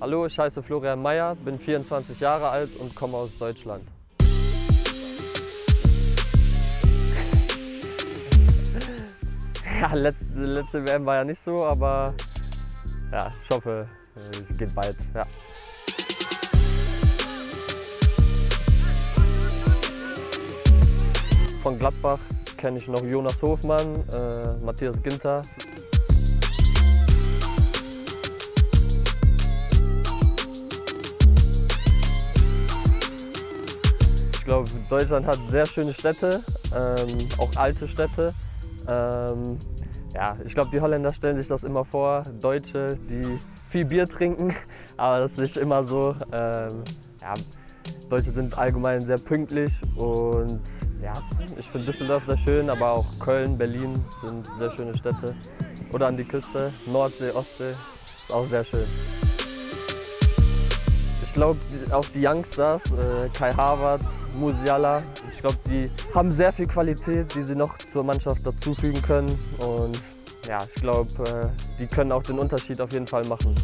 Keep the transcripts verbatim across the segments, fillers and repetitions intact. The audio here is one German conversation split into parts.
Hallo, ich heiße Florian Meyer, bin vierundzwanzig Jahre alt und komme aus Deutschland. Ja, letzte, letzte W M war ja nicht so, aber ja, ich hoffe, es geht bald. Ja. Von Gladbach kenne ich noch Jonas Hofmann, äh, Matthias Ginter. Ich glaube, Deutschland hat sehr schöne Städte, ähm, auch alte Städte. Ähm, ja, ich glaube, die Holländer stellen sich das immer vor, Deutsche, die viel Bier trinken, aber das ist nicht immer so. Ähm, ja, Deutsche sind allgemein sehr pünktlich und ja, ich finde Düsseldorf sehr schön, aber auch Köln, Berlin sind sehr schöne Städte. Oder an die Küste, Nordsee, Ostsee, ist auch sehr schön. Ich glaube, auch die Youngsters, äh, Kai Havertz, Musiala, ich glaube, die haben sehr viel Qualität, die sie noch zur Mannschaft dazufügen können. Und ja, ich glaube, äh, die können auch den Unterschied auf jeden Fall machen.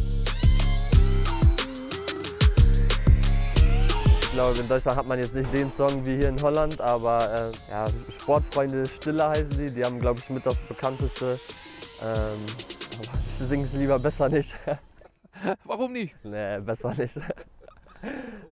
Ich glaube, in Deutschland hat man jetzt nicht den Song wie hier in Holland, aber äh, ja, Sportfreunde Stille heißen die, die haben, glaube ich, mit das bekannteste. Ähm, aber ich singe es lieber besser nicht. Warum nicht? Nee, besser nicht.